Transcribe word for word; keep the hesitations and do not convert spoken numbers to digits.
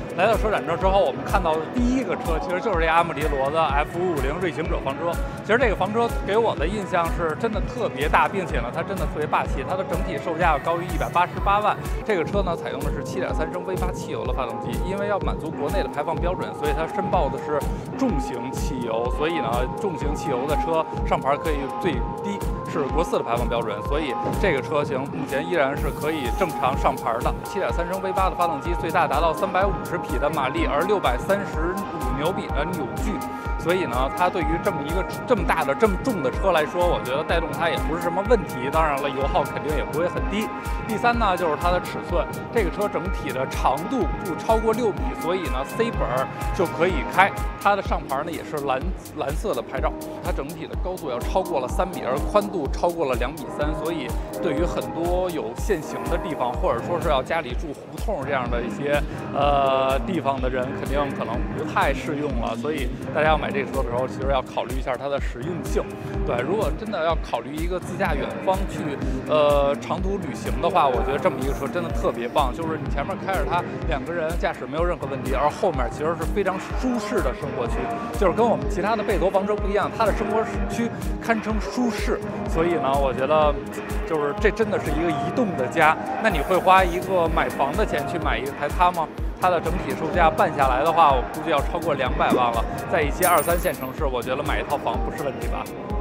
来到车展这之后，我们看到的第一个车其实就是这阿姆迪罗的 F 五五零锐行者房车。其实这个房车给我的印象是真的特别大，并且呢，它真的特别霸气。它的整体售价要高于一百八十八万。这个车呢，采用的是七点三升 V 八汽油的发动机，因为要满足国内的排放标准，所以它申报的是重型汽油。所以呢，重型汽油的车上牌可以最低是国四的排放标准，所以这个车型目前依然是可以正常上牌的。七点三升 V 八的发动机最大达到三百五十匹的马力，而六百三十五牛米的扭矩。所以呢，它对于这么一个这么大的、这么重的车来说，我觉得带动它也不是什么问题。当然了，油耗肯定也不会很低。第三呢，就是它的尺寸，这个车整体的长度不超过六米，所以呢 C 本就可以开。它的上牌呢也是蓝蓝色的牌照，它整体的高度要超过了三米，而宽度超过了两米三，所以对于很多有限行的地方，或者说是要家里住胡同这样的一些呃地方的人，肯定可能不太适用了。所以大家要买这个车的时候，其实要考虑一下它的实用性。对，如果真的要考虑一个自驾远方去呃长途旅行的话，我觉得这么一个车真的特别棒，就是你前面开着它，两个人驾驶没有任何问题，而后面其实是非常舒适的生活区，就是跟我们其他的贝陀房车不一样，它的生活区堪称舒适。所以呢，我觉得就是这真的是一个移动的家。那你会花一个买房的钱去买一台它吗？它的整体售价办下来的话，我估计要超过两百万了。在一些二三线城市，我觉得买一套房不是问题吧。